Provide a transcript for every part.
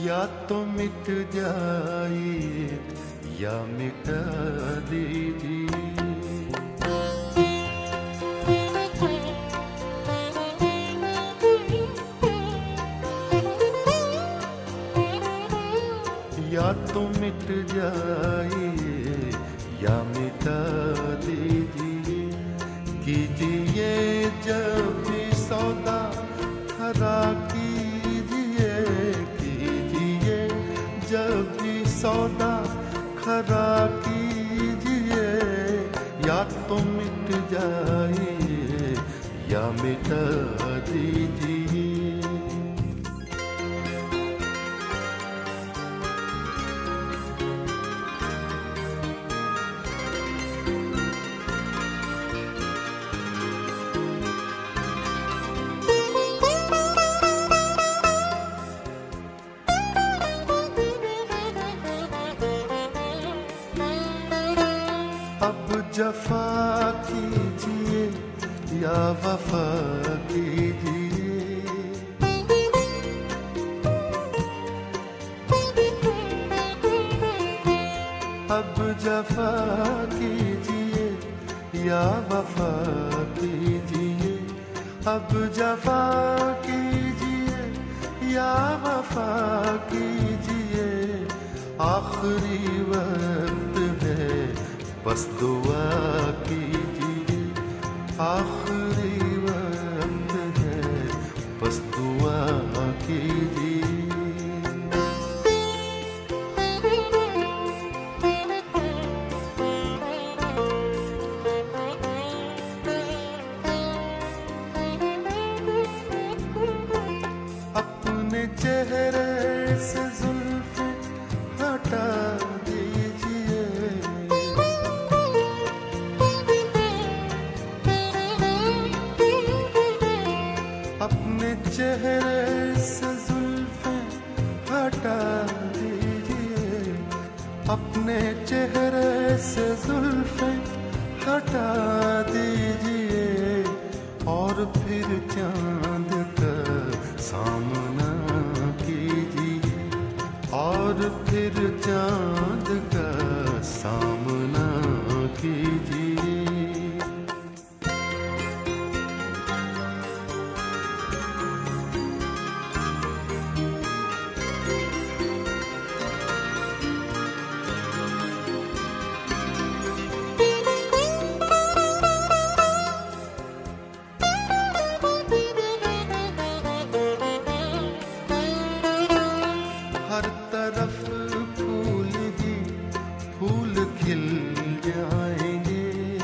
या तो मिट जाए या मिटा दीजिए। या तो मिट जाए या मिटा दीजिए। कीजिए जब भी सौदा खरा कीजिए, कीजिए जब भी सौदा खरा कीजिए। या तो मिट जाए या मिटा दीजिए। अब जफा कीजिए या वफा कीजिए। अब जफा कीजिए या वफा कीजिए। अब जफा कीजिए या वफा कीजिए। आखिरी वक्त है बस दुआ कीजिए। आखिरी वक्त है बस दुआ कीजिए। अपने चेहरे से जुल्फ़ें हटा दीजिए। अपने चेहरे से जुल्फ़ें हटा दीजिए। अपने चेहरे से जुल्फ़ें हटा दीजिए। और फिर चांद का सामना कीजिए। और फिर चांद का सामना कीजिए। हर तरफ फूल ही फूल खिल जाएंगे।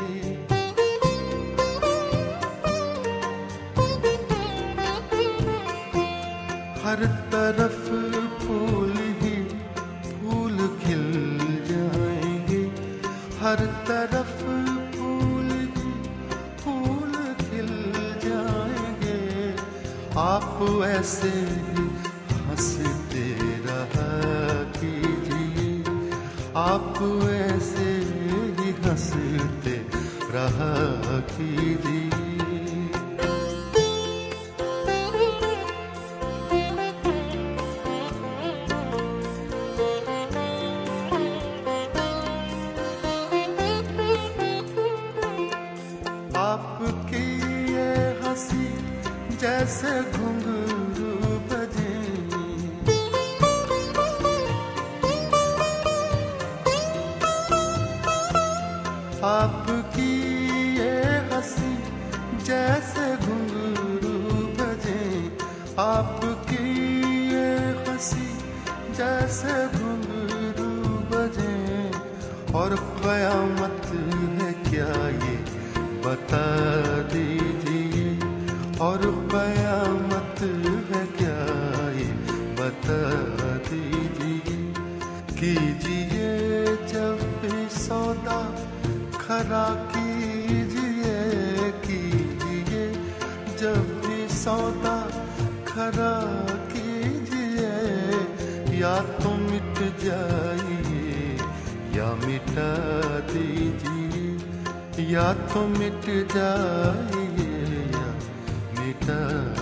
हर तरफ फूल ही फूल खिल जाएंगे। हर तरफ फूल ही फूल खिल जाएंगे। आप ऐसे ही हंसते रहा कीजिए। आप ऐसे ही हंसते रहा कीजिए। आपकी ये हंसी जैसे घुंघरू बजे। आपकी ये हंसी जैसे घुंघरू बजे। आपकी ये हंसी जैसे घुंघरू बजे। और क़यामत है क्या ये बता दीजिए। और क़यामत है क्या ये बता दीजिए। कीजिए जब भी सौदा खरा कीजिए। कीजिए जब भी सौदा खरा कीजिए। या तो मिट जाइए या मिटा दीजिए। या तो मिट जाइए या मिटा